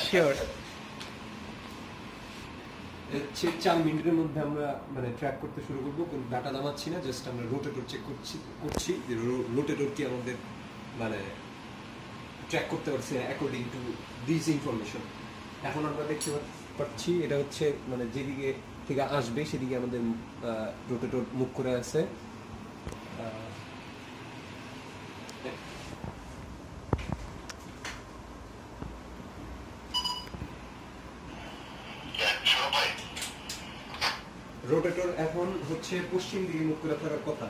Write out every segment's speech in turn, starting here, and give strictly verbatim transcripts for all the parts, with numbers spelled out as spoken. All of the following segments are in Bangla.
শিওর হচ্ছে চার মিনিটের মধ্যে আমরা মানে ট্র্যাক করতে শুরু করবো, কোনো ডাটা নামাচ্ছি না, জাস্ট আমরা রোটেটর চেক করছি করছি যে রোটেটর কি আমাদের মানে ট্র্যাক করতে পারছে অ্যাকর্ডিং টু দিস ইনফরমেশন। এখন আমরা দেখতে পাচ্ছি এটা হচ্ছে মানে যেদিকে থেকে আসবে সেদিকে আমাদের রোটেটর মুভ করে আছে। রোটেটর এখন হচ্ছে পশ্চিম দিকে মুখ করে থাকার কথা।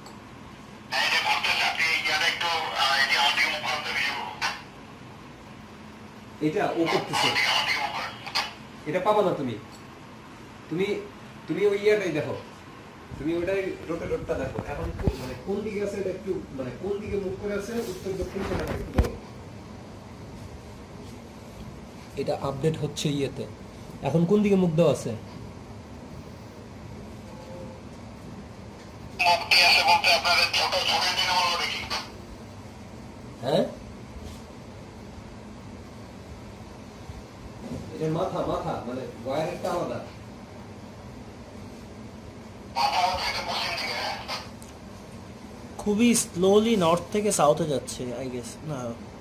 এটা ও করতেছে, এটা পাবা না তুমি তুমি তুমি ওই ইয়াটাই দেখো, তুমি ওইটাই রোটেটরটা দেখো এখন মানে কোন দিকে আছে, এটা একটু মানে কোন দিকে মুখ করে আছে, উত্তর দক্ষিণ কোণে একটু বলো। এটা আপডেট হচ্ছে ইয়েতে, এখন কোন দিকে মুখ দেওয়া আছে? হ্যাঁ এর মাথা মাথা মানে ওয়্যারটা আলাদা। খুবই স্লোলি নর্থ থেকে সাউথে যাচ্ছে আই গেস। না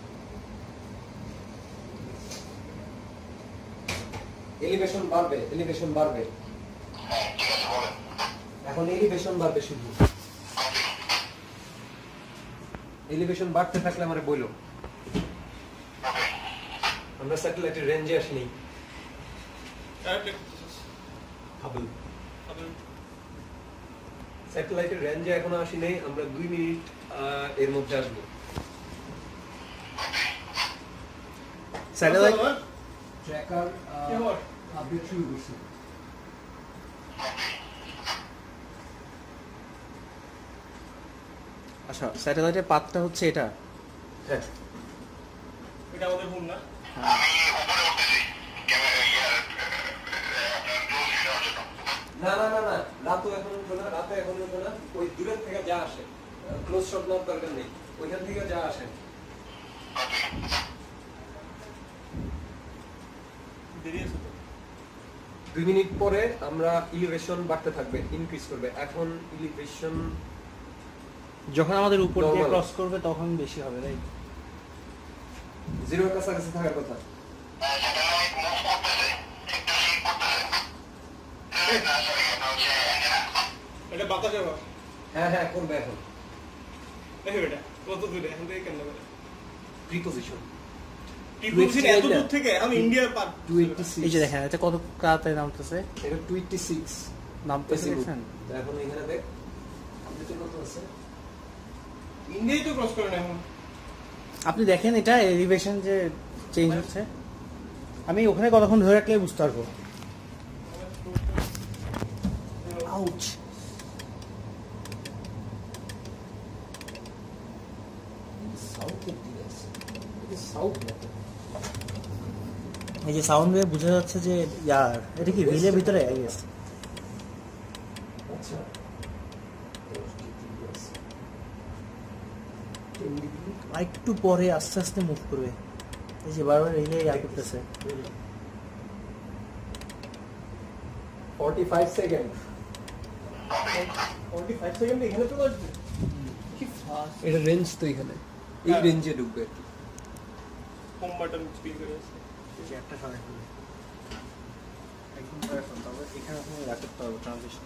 এলিভেশন বাড়বে, এলিভেশন বাড়বে, এখন এলিভেশন বাড়বে, শুধু এলিভেশন বাড়তে থাকলে আমারে বইলো। আমরা স্যাটেলাইটের রেঞ্জে আসিনি, স্যাটেলাইটের রেঞ্জে এখনো আসি নাই, আমরা দুই মিনিট এর মধ্যে আসবো। স্যাটেলাইট ট্র্যাকার আপডেট শুরু করছি। আচ্ছা স্যাটেলাইটের পাথটা হচ্ছে এটা। হ্যাঁ এটা আমাদের ভুল না। না না না না রাতও এখন উঠবে না, রাতে এখন উঠবে না, ওই দূরের থেকে যা আসে ক্লোজ শট নেওয়ার দরকার নেই, ওইখান থেকে যা আসে। দুই মিনিট পরে আমরা ইলিভেশন বাড়তে থাকবে, ইনক্রিজ করবে। এখন ইলিভেশন যখন আমাদের উপর দিয়ে Normal. ক্রস করবে তখন বেশি হবে, রাইট? জিরোর কাছাকাছি থাকার কথা। এটা বাতাসে হবে। হ্যাঁ হ্যাঁ করবে এখন। দেখো এটা কত দূরে, এখান থেকে কেন করে প্রিপোজিশন টিপুসিন এত দূর থেকে আমি ইন্ডিয়ার পার এই যে দেখেন এটা কত তাড়াতাড়ি নামতেছে, এটা দুইশো ছয় নামতেছে দেখছেন। এখন এখানে দেখ আপডেট কত আছে, ইন্ডিয়াই তো ক্রস করে না এখন। আপনি দেখেন এটা এলিভেশন যে চেঞ্জ হচ্ছে, আমি ওখানে কতক্ষণ ধরে রাখলে বুঝতে পারবো। আউচ সাউথের দিকে আছে, এটা সাউথ না। এই যে সাউন্ড ওয়ে বোঝা যাচ্ছে যে ইয়ার এটা কি রিলের ভিতরে আই গেস। আচ্ছা আর একটু পরে আস্তে আস্তে মুভ করবে, এই যে বারবার রিলে ইয়া করতেছে। পঁয়তাল্লিশ সেকেন্ড, পঁয়তাল্লিশ সেকেন্ড এখানে চলে আসবে। কি ফাস্ট এটা রেঞ্জ তো এখানে এই হ্যাঁ। রেঞ্জে ঢুকবে। হোম বাটন স্পিন করে আছে। যে একটা সরাই ফেলে একদম পরে ফোন, তবে এখানে আপনি রাখতে পারবো ট্রানজিশন।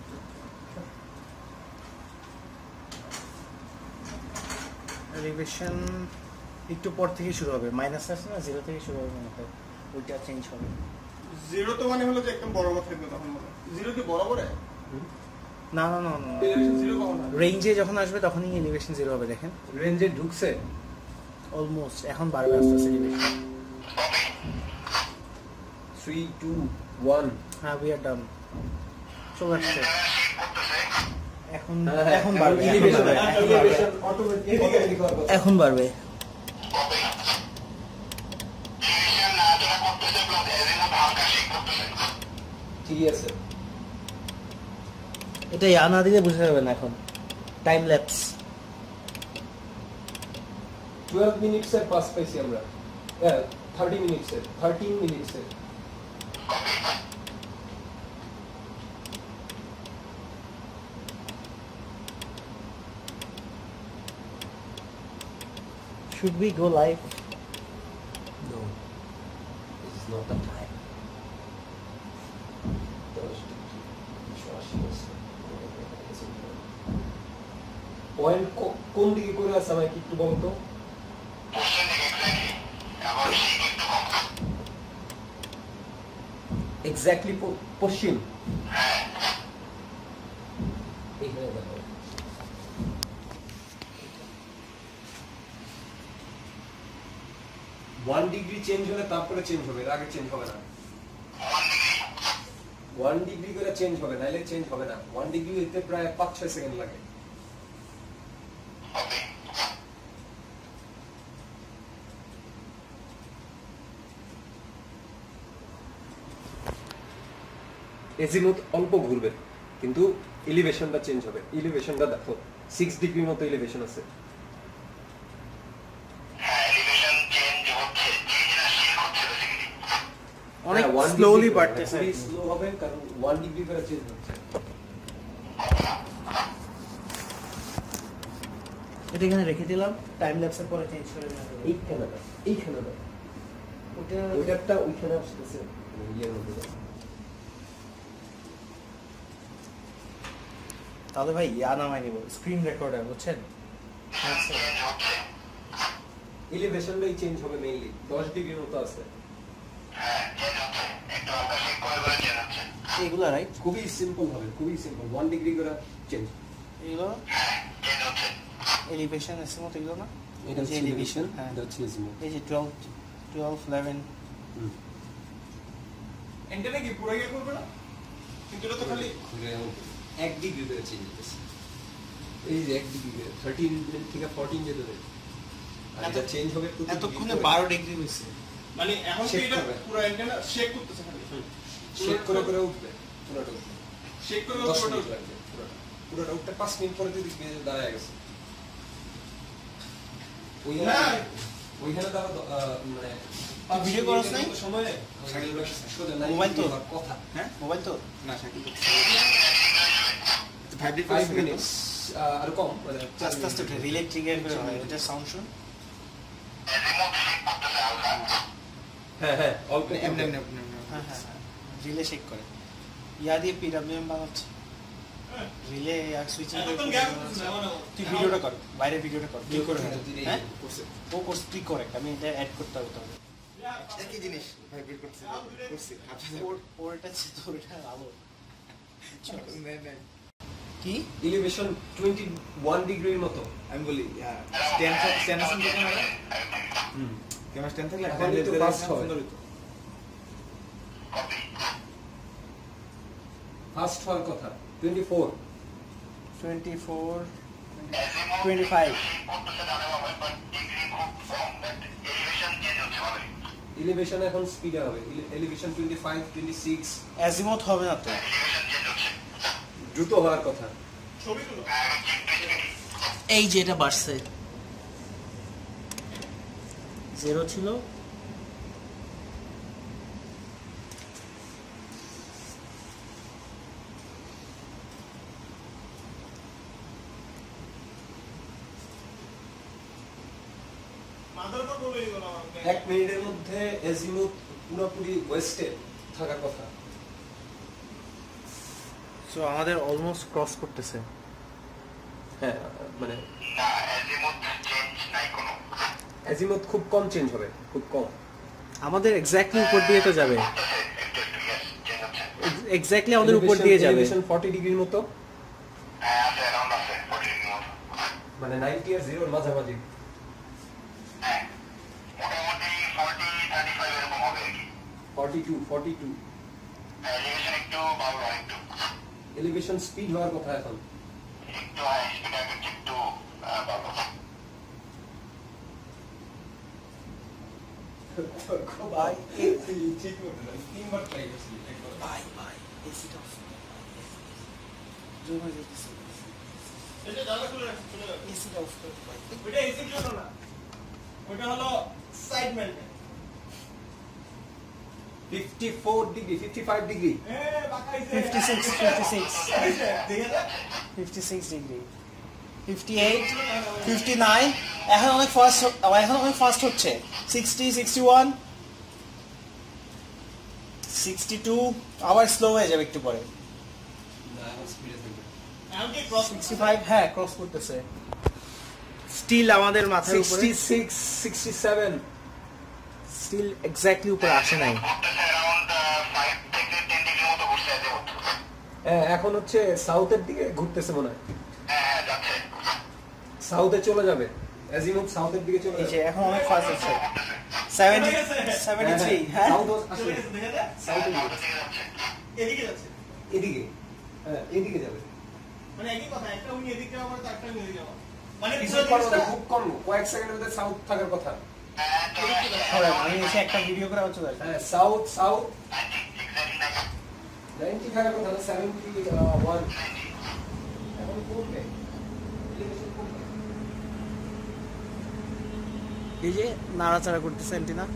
এলিভেশন একটু পর থেকে শুরু হবে, মাইনাস আছে না, জিরো থেকে শুরু হবে মনে হয়, ওইটা চেঞ্জ হবে। জিরো তো মানে হলো যে একদম বরাবর থাকবে তখন মানে জিরো কি বরাবর হয়? না না না না এলিভেশন জিরো কখন হয়? রেঞ্জে যখন আসবে তখনই এলিভেশন জিরো হবে। দেখেন রেঞ্জে ঢুকছে অলমোস্ট, এখন বাড়বে আস্তে আস্তে এলিভেশন। Three two one. হ্যাঁ উই আর ডান, চলে আসছে এখন। হ্যাঁ, হ্যাঁ, এখন বাড়বে, এখন elevation, বাড়বে, এখন বাড়বে, elevation automatic automatic হওয়ার কথা। এখন বাড়বে। ঠিকই আছে। এটা ইয়া না দিলে বোঝা যাবে না এখন, টাইম ল্যাপস। টুয়েলভ মিনিটস এর পাস পাইছি আমরা। হ্যাঁ থার্টি মিনিটসের থার্টিন মিনিটসের Should we go live? No, this is not the time. Point কোন দিকে করে আছে আমাকে একটু বলতো? এক্স্যাক্টলি পশ্চিম। এইখানে দেখো ওয়ান ডিগ্রি চেঞ্জ হলে তারপরে চেঞ্জ হবে, এর আগে চেঞ্জ হবে না। ওয়ান ডিগ্রি করে চেঞ্জ হবে, নাইলে চেঞ্জ হবে না। ওয়ান ডিগ্রি হইতে প্রায় পাঁচ ছয় সেকেন্ড লাগে। এজিমুথ অল্প ঘুরবে কিন্তু এলিভেশনটা চেঞ্জ হবে। এলিভেশনটা দেখো সিক্স ডিগ্রির মতো এলিভেশন আছে। অনেক স্লোলি বাড়তেছে, স্লো হবে কারণ ওয়ান ডিগ্রি করে চেঞ্জ হচ্ছে। এটা এখানে রেখে দিলাম, টাইম ল্যাপসের পরে চেঞ্জ করে দিলাম। এইখানে না, এইখানে না, ওটা ওইটারটা ওইখানে আসতেছে ইয়ের মধ্যে। তাহলে ভাই ইয়া নামাই নিব, স্ক্রিন রেকর্ডার, বুঝছেন? এলিভেশনটাই চেঞ্জ হবে মেইনলি, দশ ডিগ্রির মতো আছে। এগুলো রাইট, খুবই সিম্পল হবে, খুবই সিম্পল। ওয়ান ডিগ্রি করে চেঞ্জ। এগুলো এলিভেশন এর মতো, এগুলো না? এটা হচ্ছে এলিভেশন, হ্যাঁ। এটা হচ্ছে এজিমুথ। এই যে twelve twelve eleven hmm. Antenna কি পুরো গিয়ে করবে না? কিন্তু এটা তো খালি ঘুরে এক ডিগ্রি করে চেঞ্জ হচ্ছে। এই যে এক ডিগ্রি করে থার্টিন থেকে ফোরটিন যেতে হবে। আর এটা চেঞ্জ হবে প্রতি এতক্ষণে বারো ডিগ্রি হয়েছে। মানে এখন কি Shake এটা করবে। পুরো এন্টেনা শেক করতেছে খালি। শেক করে করে উঠবে পুরোটা উঠবে। শেক করে দশ পুরোটা মিনিট লাগবে পুরোটা। পুরোটা উঠতে পাঁচ মিনিট পরে তুই দেখবি যে দাঁড়ায় গেছে। ওইখানে না। ওইখানে দাঁড়া মানে ভিডিও করছ নাই? সময়ে মোবাইল তো? কথা হ্যাঁ, মোবাইল তো না শাকিল ফাইভ মিনিটস আর কম মানে আস্তে আস্তে উঠে রিলে ট্রিগার করে হয়, এটা সাউন্ড শুন। হ্যাঁ হ্যাঁ অল্প এমনি এমনি এমনি হ্যাঁ হ্যাঁ রিলে শেক করে, ইয়া দিয়ে পিডব্লিউএম বানাচ্ছে রিলে আর সুইচিং করে। এখন গ্যাপ করতেছে না মানে তুই ভিডিওটা কর, বাইরে ভিডিওটা কর, তুই করে হ্যাঁ, হ্যাঁ করছে। ও কোর্স তুই করে, আমি এটা অ্যাড করতে হবে তাহলে। একই জিনিস ভাইব্রেট করতেছে করছি ওর ওরটা ছে তোরটা আলো নেই নেই কি এলিভেশন টোয়েন্টি ওয়ান ডিগ্রির মতো। আমি বলি স্ট্যান্ড স্ট্যান্ড আছে দেখেন না হুম ক্যামেরা স্ট্যান্ড থাকলে এখন একটু fast হবে। ফার্স্ট হওয়ার কথা twenty four twenty four twenty five elevation এখন স্পিডে হবে। Elevation twenty five twenty six azimuth হবে না তো, দ্রুত হওয়ার কথা। ছবিগুলো এই যে এটা বাড়ছে, জিরো ছিল মাদারটা বলে দিল না এক মিনিটের মধ্যে এজিমুথ পুরোপুরি ওয়েস্টে থাকার কথা। সো আমাদের অলমোস্ট ক্রস করতেছে। হ্যাঁ মানে এজিমুথ খুব কম চেঞ্জ হবে, খুব কম। আমাদের এক্স্যাক্টলি উপর দিয়ে তো যাবে, এক্স্যাক্টলি আমাদের উপর দিয়ে যাবে। এলিভেশন ফর্টি ডিগ্রির মতো, মানে নাইনটি আর জিরোর মাঝামাঝি। Forty two forty two elevation speed হওয়ার কথা এখন। ভাই ঠিক করতে না তিনবার ট্রাই করছি একবার ভাই ভাই এসিটা অফ জমা যেতেছে, এটা জানা খুলে রাখছি চলে যাবে এসিটা অফ করে ভাই। ওইটা এসি জন্য না ওইটা হলো side maintain fifty-four degree fifty-five degree fifty-six fifty-six fifty-six degree fifty-eight fifty-nine এখন অনেক ফাস্ট এখন অনেক ফাস্ট হচ্ছে sixty sixty-one sixty-two আবার স্লো হয়ে যাবে একটু পরে না এখন স্পিডে থাকবে sixty-five হ্যাঁ ক্রস করতেছে স্টিল আমাদের মাথার উপরে sixty-six sixty-seven স্টিল এক্স্যাক্টলি উপরে আসে নাই হ্যাঁ এখন হচ্ছে সাউথের দিকে ঘুরতেছে মনে হয় সাউথে চলে যাবে অ্যাজিমুথ সাউথের দিকে চলে এই যে যাবে এখন অনেক ফাস্ট হচ্ছে seventy seventy-three হ্যাঁ সাউথ আসলে সাউথের দিকে এদিকে যাচ্ছে এদিকে হ্যাঁ এদিকে যাবে মানে একই কথা একটা উনি এদিকে যাওয়া মানে একটা উনি এদিকে যাওয়া মানে কিছু পিছনে করবো না, জিনিসটা খুব কম কয়েক সেকেন্ডের মধ্যে সাউথ থাকার কথা সরাই, আমি এসে একটা ভিডিও করে আবার চলে আসি হ্যাঁ সাউথ সাউথ ninety থাকার কথা না seventy-one এখন কমবে এলিভেশন কমবে এই যে নাড়াচাড়া করতেছে অ্যান্টিনা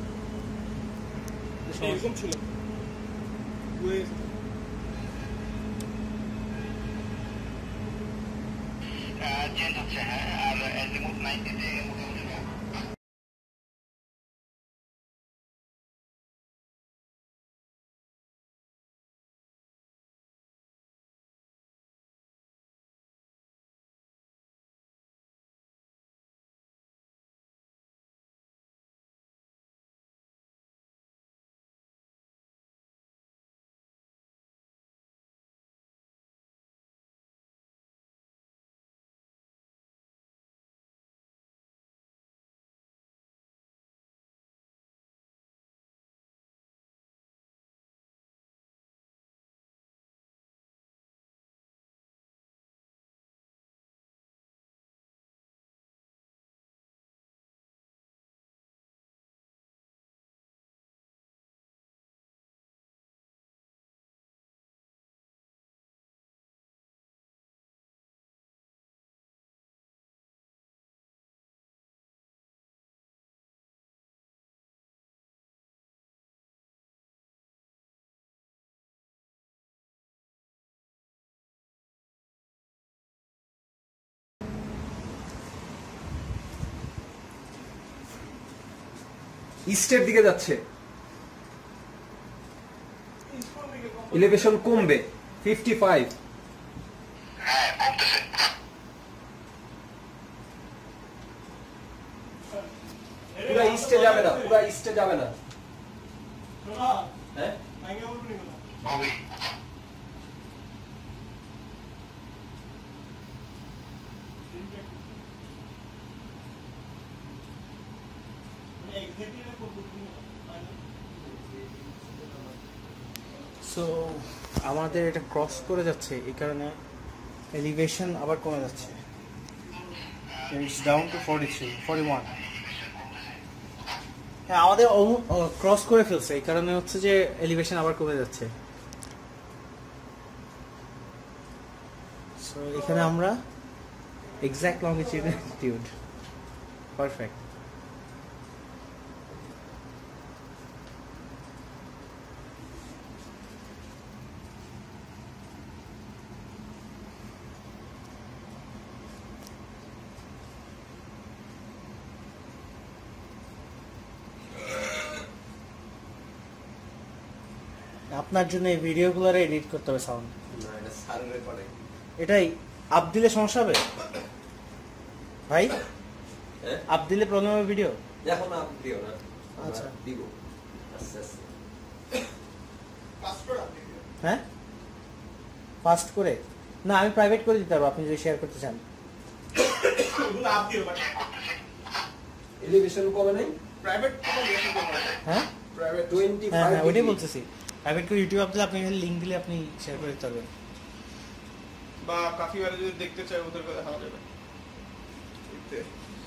এরকম ছিল ঘুরে গেছে। চেঞ্জ হচ্ছে হ্যাঁ আর অ্যাজিমুথ নাইনটি তে মোটামুটি ইস্টের দিকে যাচ্ছে এলিভেশন কমবে fifty-five হ্যাঁ কমতেছে পুরা ইস্টে যাবে না পুরা ইস্টে যাবে না শোনা হ্যাঁ আগে বলবি না হবে মানে এক্স্যাক্টলি না করব সো আমাদের এটা ক্রস করে যাচ্ছে এই কারণে এলিভেশন আবার কমে যাচ্ছে it's down to forty-three forty-one হ্যাঁ আমাদের ক্রস করে ফেলছে এই কারণে হচ্ছে যে এলিভেশন আবার কমে যাচ্ছে সো এখানে আমরা এক্সাক্ট লঙ্গিটিউড অ্যাটিটিউড পারফেক্ট আপনার জন্য এই ভিডিওগুলো এডিট করতে হবে সাউন্ড না এটা সারের রেকর্ডে এটাই আপ দিলে সমস্যা হবে ভাই হ্যাঁ আপ দিলে প্রবলেম হবে ভিডিও এখন আপ দিও না আচ্ছা। আচ্ছা দিব আস্তে আস্তে পাসওয়ার্ড আপনি হ্যাঁ ফাস্ট করে না আমি প্রাইভেট করে দিতে পারবো আপনি যদি শেয়ার করতে চান ওগুলো আপ দিও বাট এলিভেশন কমে নাই প্রাইভেট কোনো রিলেশন করব না হ্যাঁ প্রাইভেট হ্যাঁ twenty-five হ্যাঁ ওইটাই degree। বলতেছি প্রাইভেট করে ইউটিউব আপ দিলে আপনি লিঙ্ক দিলে আপনি শেয়ার করে দিতে পারবেন বা কাফিওয়ারে যদি দেখতে চাই ওদের কথা দেখানো যাবে দেখতে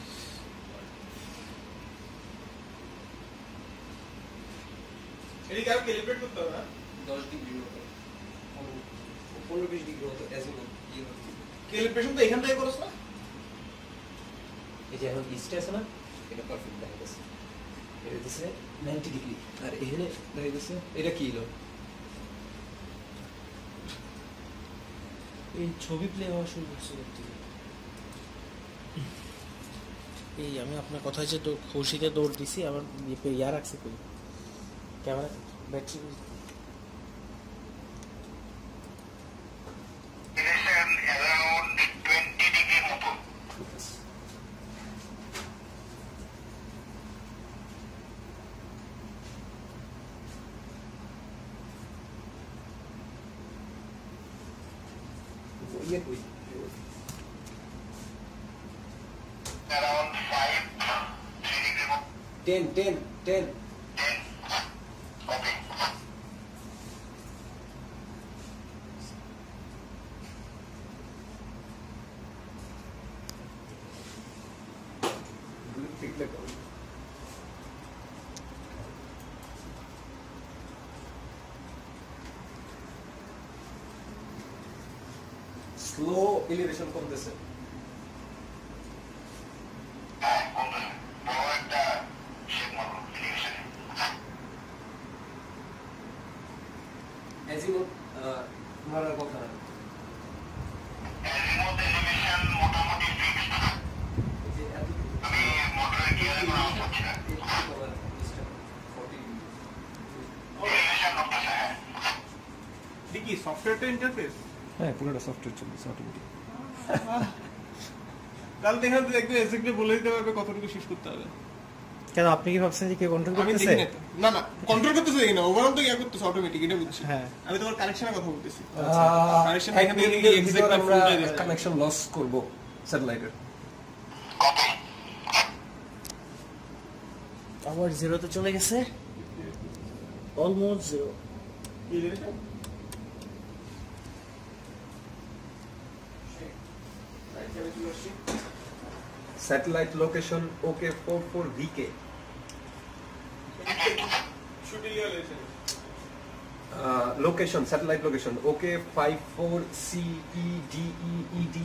এদিকে আরো ক্যালিব্রেট করতে হবে না দশ ডিগ্রি মতো পনেরো বিশ ডিগ্রি মতো অ্যাজিমুথ ইয়ে হচ্ছে ক্যালিব্রেশন তো এখান থেকে করছ না এই যে এখন ইস্টে আছে না এটা পারফেক্ট দেখা যাচ্ছে এটা দিছে নাইনটি ডিগ্রি আর এখানে দাঁড়িয়ে দিছে এটা কি হলো এই ছবি প্লে হওয়া শুরু করছে থেকে এই আমি আপনার কথা হচ্ছে তো খুশিতে দৌড় দিছি আমার ইয়া রাখছি কই camera battery Elevation around twenty degree মতো। ইয়ে কই Around five, three degree মতো। Ten ten ten Ten. Copy. ঠিক লাগলো স্লো এলিভেশন কমতেছে হ্যাঁ, কমতেছে। বড় একটা শেপ মারো elevation এ। অ্যাজিমুথ মারার কথা না Azimuth elevation মোটামুটি fixed। এই যে এত আমি মোটরের গিয়ারে কোনো আওয়াজ পাচ্ছি না। Elevation নড়তেছে, হ্যাঁ। এটা কি সফটওয়্যারটা ইন্টারফেস? হ্যাঁ পুরোটা সফটওয়্যার চলছে অটোমেটিক তাহলে দেখা যাচ্ছে একদম এক্স্যাক্টলি বলে দিতে পারবে কতটুকু শেষ করতে হবে। কেন আপনি কি ভাবছেন যে কে কন্ট্রোল আমি করতেছে দেখি না তো। না না কন্ট্রোল করতেছে দেখি না, ওভারঅল তো ইয়া করতেছে অটোমেটিক, এটা বুঝছি। হ্যাঁ। আমি তোমার কানেকশনের কথা বলতেছি। আহ, Connection এক এখান থেকে মিনিটের exact ভিতর আমরা full day দেয়া যাবে। কানেকশন লস করব স্যাটেলাইটের Copy. আবার জিরোতে চলে গেছে almost zero Elevation? Satellite location okay four four VK Should be elevation. Location satellite location okay five four C E D E E D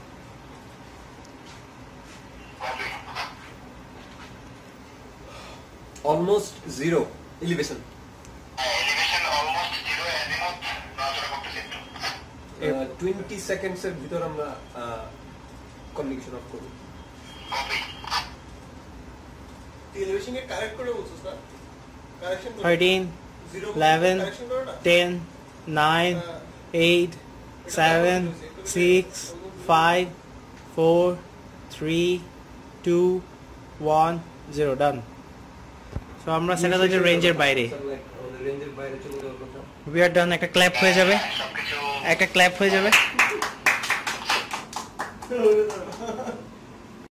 almost zero elevation Elevation almost zero, azimuth নড়াচড়া করতেছে একটু। টোয়েন্টি সেকেন্ডস এর ভিতর আমরা কমিউনিকেশন অফ করব Copy. Elevation কে কারেক্ট করে বলছিস না? কারেকশন করে। থার্টিন Zero eleven correction করো না? ten nine eight seven six five four three two one zero done. So আমরা স্যাটেলাইটের রেঞ্জের বাইরে Satellite আমাদের রেঞ্জের বাইরে চলে যাওয়ার কথা we are done. একটা ক্ল্যাপ হয়ে যাবে সবকিছু একটা ক্ল্যাপ হয়ে যাবে হ্যাঁ,